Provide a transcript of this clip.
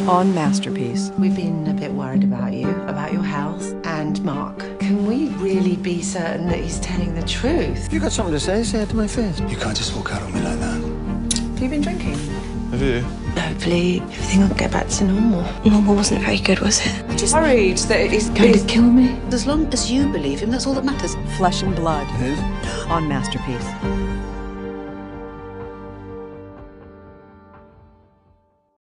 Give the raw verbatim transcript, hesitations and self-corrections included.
on Masterpiece. We've been a bit worried about you, about your health, and Mark. Can we really be certain that he's telling the truth? If you got something to say, say it to my face. You can't just walk out on me like that. Have you been drinking? Have you? Hopefully everything will get back to normal. Normal wasn't very good, was it? I'm just worried that he's Going to kill me? As long as you believe him, that's all that matters. Flesh and Blood Who? on Masterpiece.